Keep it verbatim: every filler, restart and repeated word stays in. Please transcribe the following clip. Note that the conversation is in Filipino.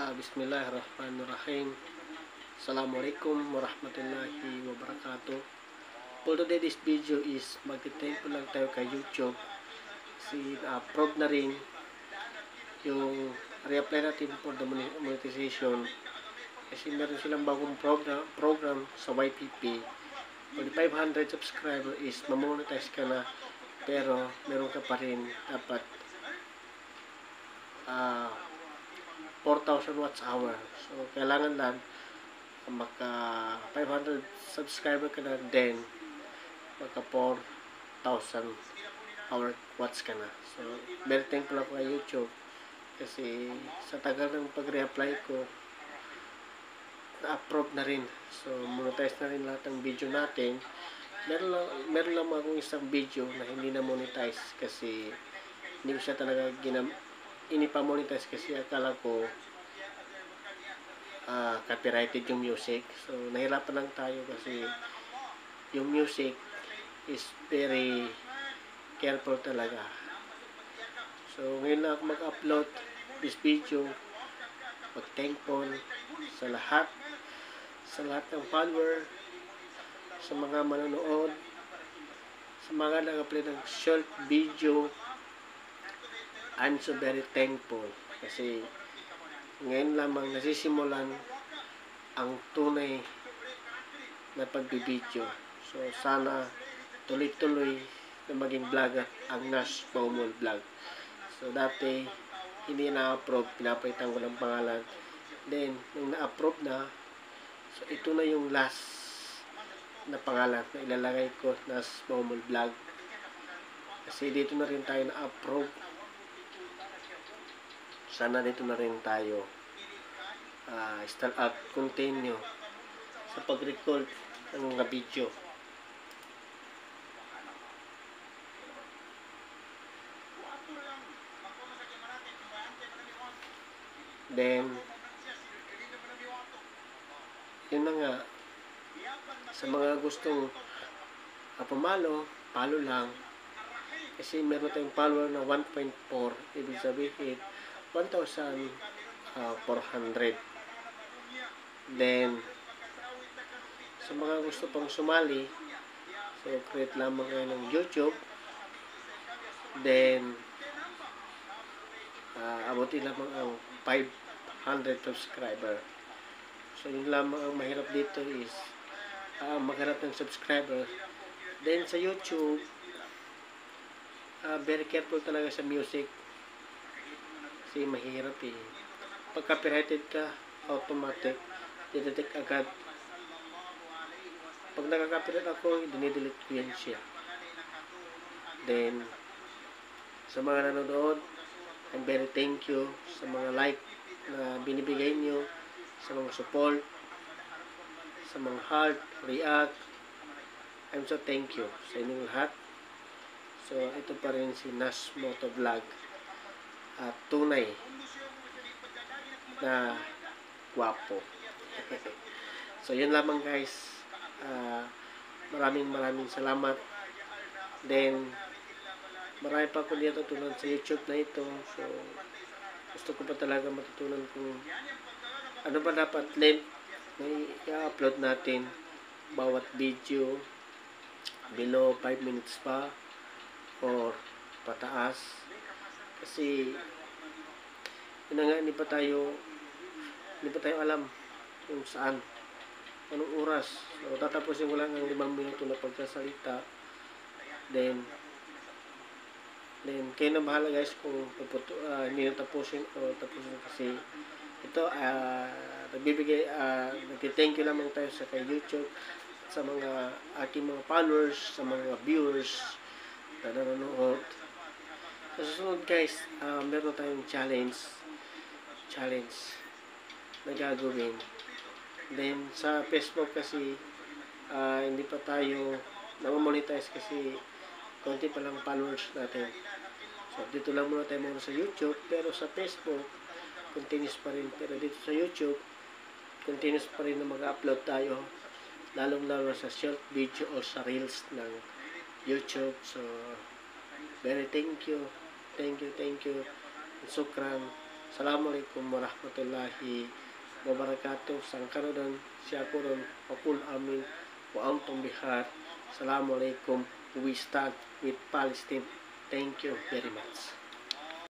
Ah, Bismillahirrahmanirrahim. Assalamualaikum warahmatullahi wabarakatuh. For today, this video is magti-thankful lang tayo kay YouTube. Kasi na-approve na rin yung re-apply natin for the monetization. Kasi meron silang bagong program, program sa Y P P. For the five hundred subscriber is mamonetize ka na, pero meron ka pa rin dapat ah uh, four thousand watts hour. So, kailangan lang maka five hundred subscriber ka na, then maka four thousand hour watts ka na. So, very thankful ako kay YouTube kasi sa tagal ng pag-reapply ko, na-approve na rin. So, monetize na rin lahat ng video natin. Meron lang, meron lang akong isang video na hindi na monetize kasi hindi ko siya talaga ginam inipa-monetize kasi akala ko uh, copyrighted yung music. So, nahirapan lang tayo kasi yung music is very careful talaga. So, ngayon na ako mag-upload this video. Mag-thankful sa lahat sa lahat ng follower, sa mga manonood, sa mga nag-upload ng short video. I'm so very thankful kasi ngayon lamang nasisimulan ang tunay na pagbibideo. So, sana tuloy-tuloy na maging vlogger ang Nash Baumol Vlog. So, dati hindi na-approve, pinapalitan ko ng pangalan. Then, nung na-approve na, so ito na yung last na pangalan na ilalagay ko, Nash Baumol Vlog. Kasi dito na rin tayo na-approve. Sana dito na rin tayo uh, start up, continue sa pag-record ng mga video. Then, yun na nga, sa mga gustong uh, pumalo, palo lang. Kasi meron tayong follower na one point four, ibig sabihin one thousand four hundred. Then, sa mga gusto pang sumali, so create lamang kayo ng YouTube. Then, uh, abutin lamang ang five hundred subscriber. So, yun lamang ang mahirap dito is uh, maghanap ng subscriber. Then, sa YouTube, uh, very careful talaga sa music. Kasi mahirap eh. Pag copyrighted ka, automatic, didetect agad. Pag nakaka-copyright ako, dinidelete ko yan siya. Then, sa mga nanonood, I'm very thank you sa mga like na binibigay nyo, sa mga support, sa mga heart, react. I'm so thank you sa inyong lahat. So, ito pa rin si Nash Moto Vlog. At uh, tunay na gwapo. So, yun lamang guys. Uh, maraming maraming salamat. Then, marami pa ako dito tutunan sa YouTube na ito. So, gusto ko pa talaga matutunan kung ano ba dapat length na i-upload natin bawat video, below five minutes pa or pataas. Kasi yun nga, hindi pa tayo hindi pa tayo alam kung saan, anong oras. So, tatapusin ko lang ng limang minuto na pagsasalita. Then then kayo na bahala guys kung uh, hindi na tapusin o tapusin kasi ito uh, nagbibigay uh, nag-thank you lamang tayo sa kay YouTube, sa mga ating mga followers, sa mga viewers na nanonood. Sa susunod guys, uh, meron tayong challenge challenge na gagawin. Then sa Facebook kasi uh, hindi pa tayo namamonetize kasi konti pa lang followers natin. So dito lang muna tayo muna sa YouTube, pero sa Facebook continuous pa rin. Pero dito sa YouTube continuous pa rin na mag-upload tayo, lalong lalo sa short video o sa reels ng YouTube. So very thank you Thank you, thank you. Sukran Assalamualaikum warahmatullahi wabarakatuh. Sangkaroon siya ko ron Pakul amin wa antum bihar. Assalamualaikum. We stand with Palestine. Thank you very much.